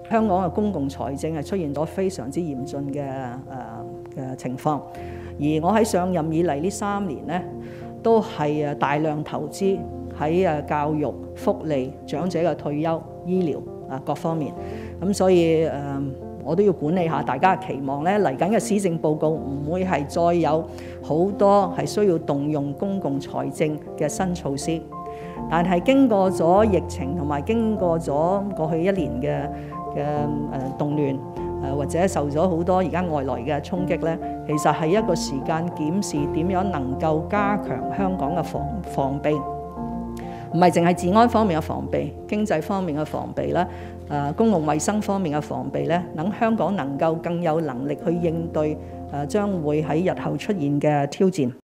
香港嘅公共財政係出現咗非常之嚴峻嘅情況，而我喺上任以嚟呢3年呢，都係大量投資喺教育、福利、長者嘅退休、醫療各方面，咁所以我都要管理下大家嘅期望咧。嚟緊嘅施政報告唔會係再有好多係需要動用公共財政嘅新措施，但係經過咗疫情同埋經過咗過去1年嘅動亂，或者受咗好多而家外來嘅衝擊咧，其實係一個時間檢視點樣能夠加強香港嘅防備，唔係淨係治安方面嘅防備，經濟方面嘅防備啦，公共衛生方面嘅防備咧，等香港能夠更有能力去應對將會喺日後出現嘅挑戰。